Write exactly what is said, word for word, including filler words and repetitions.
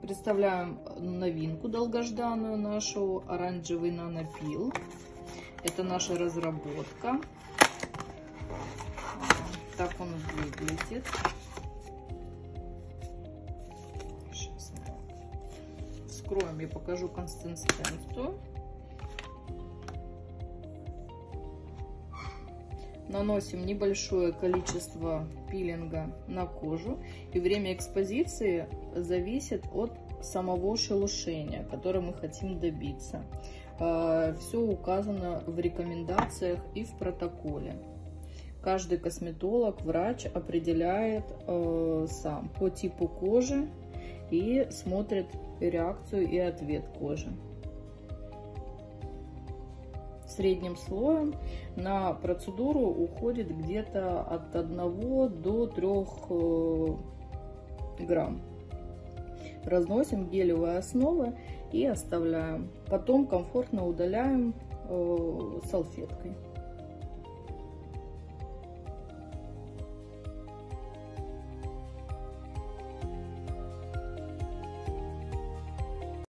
Представляем новинку долгожданную нашу, оранжевый нанопил. Это наша разработка. Так он выглядит. Сейчас вскроем и покажу консистенцию. Наносим небольшое количество пилинга на кожу, и время экспозиции зависит от самого шелушения, которое мы хотим добиться. Все указано в рекомендациях и в протоколе. Каждый косметолог, врач определяет сам по типу кожи и смотрит реакцию и ответ кожи. Средним слоем на процедуру уходит где-то от одного до трёх грамм. Разносим гелевые основы и оставляем. Потом комфортно удаляем салфеткой.